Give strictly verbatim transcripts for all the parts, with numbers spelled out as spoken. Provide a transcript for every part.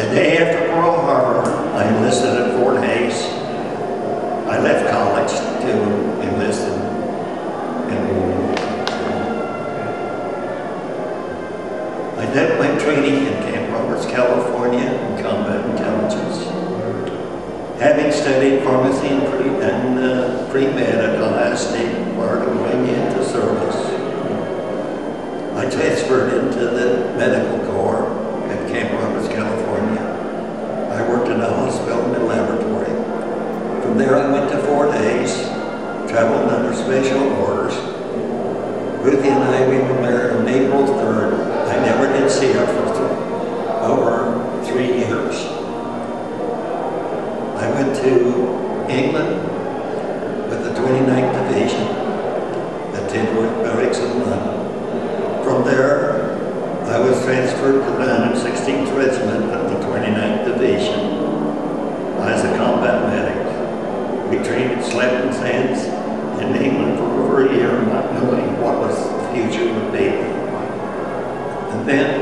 The day after Pearl Harbor, I enlisted at Fort Hays. I left college to enlist in, in World War Two. I did my training in Camp Roberts, California in combat intelligence. Having studied pharmacy and pre and uh, pre-med at the last state prior to going into service, I transferred into the medical corps at Camp Roberts, California. I worked in a hospital and laboratory. From there I went to Fort Hays, traveled under special orders. Ruthie and I, we were married on April third. I never did see her for th over three years. I went to England with the twenty-ninth Division at Tidworth Barracks in London. From there, I was transferred to the one hundred sixteenth Regiment of the twenty-ninth Division as a combat medic. We trained, slept in sands in England for over a year, not knowing what was the future would be. And then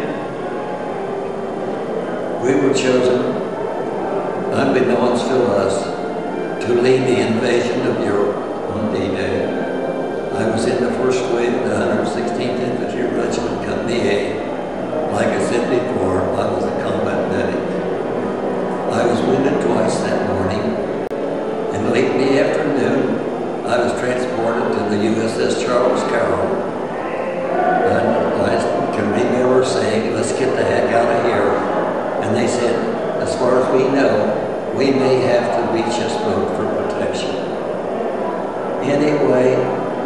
we were chosen, unbeknownst to us, to lead the invasion of Europe on D-Day. I was in the first wave of the one hundred sixteenth Infantry Regiment, Company A. Like I said before, I was a combat medic. I was wounded twice that morning, and late in the afternoon, I was transported to the U S S Charles Carroll. And I can remember saying, let's get the heck out of here. And they said, as far as we know, we may have to reach this boat for protection. Anyway,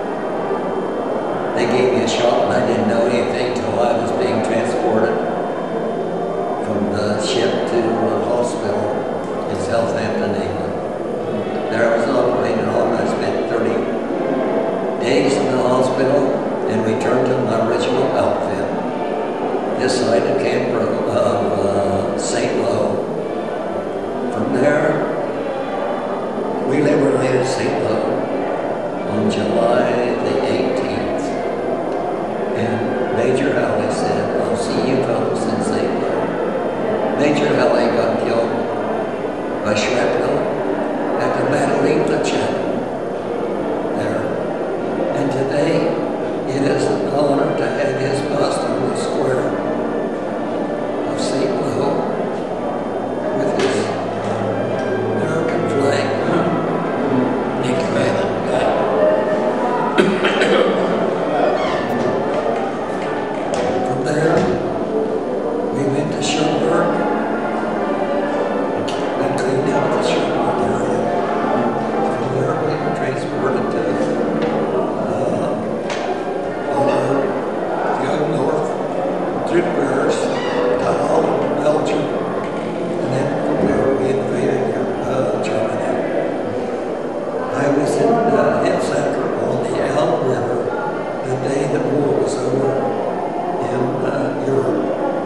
they gave me a shot and I didn't know anything till I was being transported from the ship to a hospital in Southampton, England. There I was operating on. I spent thirty days in the hospital and returned to my original outfit. This side of Camp of uh, Saint Lo. From there, we liberated Saint Lo on July the eighteenth. And Major Halley said, I'll see you fellows in Saint Lo. Major Halley got killed by shrapnel at the Madeleine Chapel there. And today, it is an honor to have his bust on the square of Saint Lo with his American flag. Nick Madden. From there, we went to Sherbrooke and cleaned out the Sherbrooke area. From there, we were transported to uh, go north, through Paris, to Holland, Belgium, and then from there we invaded uh, Germany. I was in uh, Hitzacker on the Elbe River the day the war was over in uh, Europe.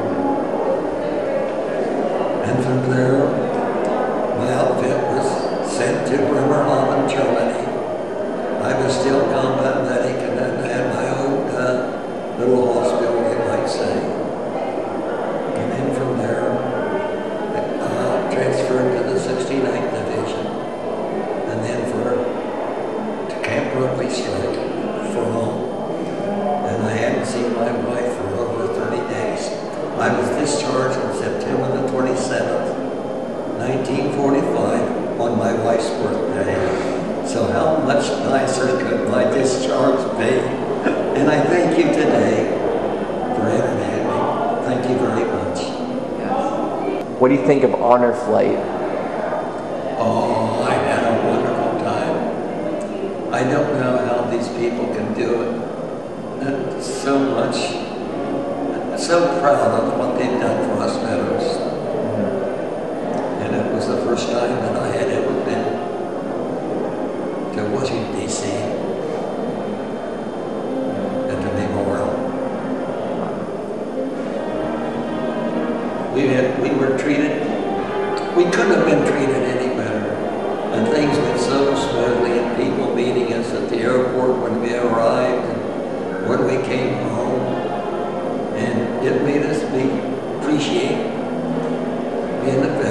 And from there, my outfit was sent to Bremerhaven, Germany. I was still combat medic and I had my own uh, little hospital, you might say. And then from there, uh, transferred to the sixty-ninth Division. And then for to Camp Rugby Strike for home. And I hadn't seen my wife for over thirty days. I was discharged on September the twenty-seventh, nineteen forty-five, on my wife's birthday. So how much nicer could my discharge be? And I thank you today for having me. Thank you very much. What do you think of honor flight? Oh, I had a wonderful time. I don't know how these people can do it. And so much, so proud of what they've done for us veterans. And it was the first time that I had ever been to Washington, D C at the memorial. We had, we were treated, we couldn't have been treated any better. And things went so smoothly, and people meeting us at the airport when we arrived and when we came home. And it made us be, appreciate being a